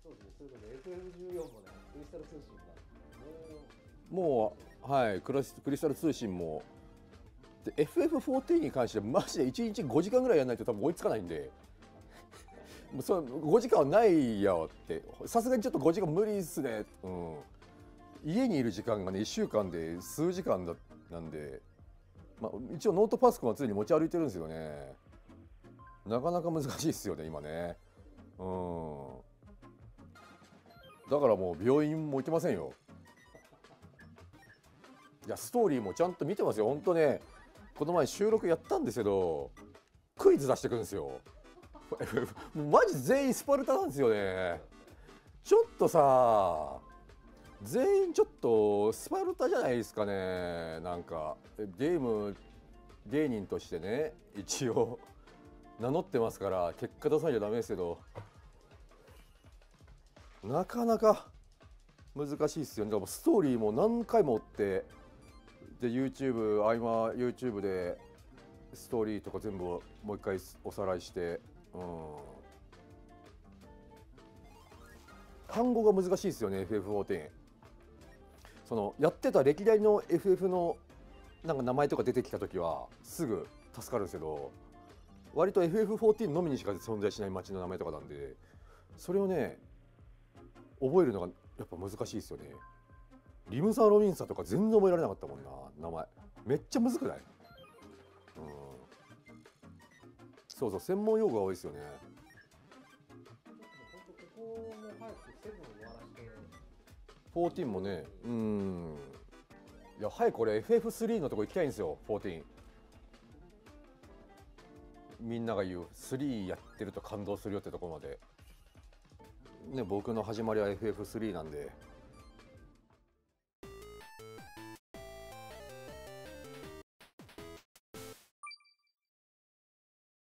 そうですね、それこそ FF14 もね、クリスタル通信がもうはいクリスタル通信もで FF14 に関してはマジで1日5時間ぐらいやらないと多分追いつかないんでもうその5時間はないよってさすがにちょっと5時間無理っすね、うん、家にいる時間がね1週間で数時間なんで、まあ、一応ノートパソコンは常に持ち歩いてるんですよね。なかなか難しいですよね今ね。うんだからもう病院も行けませんよ。いやストーリーもちゃんと見てますよ。ほんとねこの前収録やったんですけどクイズ出してくるんですよもうマジ全員スパルタなんですよね。ちょっとさ全員ちょっとスパルタじゃないですかね。なんかゲーム芸人としてね一応名乗ってますから結果出さなきゃダメですけどなかなか難しいですよね。だからストーリーも何回も追ってで YouTube 合間 YouTube でストーリーとか全部もう一回おさらいして、うん、単語が難しいですよね FF14。そのやってた歴代の FF のなんか名前とか出てきた時はすぐ助かるんですけど割と FF14 のみにしか存在しない街の名前とかなんでそれをね覚えるのがやっぱ難しいですよね。リムサー・ロビンサーとか全然覚えられなかったもんな名前めっちゃむずくない？うん、そうそう専門用語が多いですよね。 本当ここも早くセブン終わらせて 14もねいや早くこれ FF3 のとこ行きたいんですよ。14みんなが言う3やってると感動するよってところまでね僕の始まりは FF3 なんで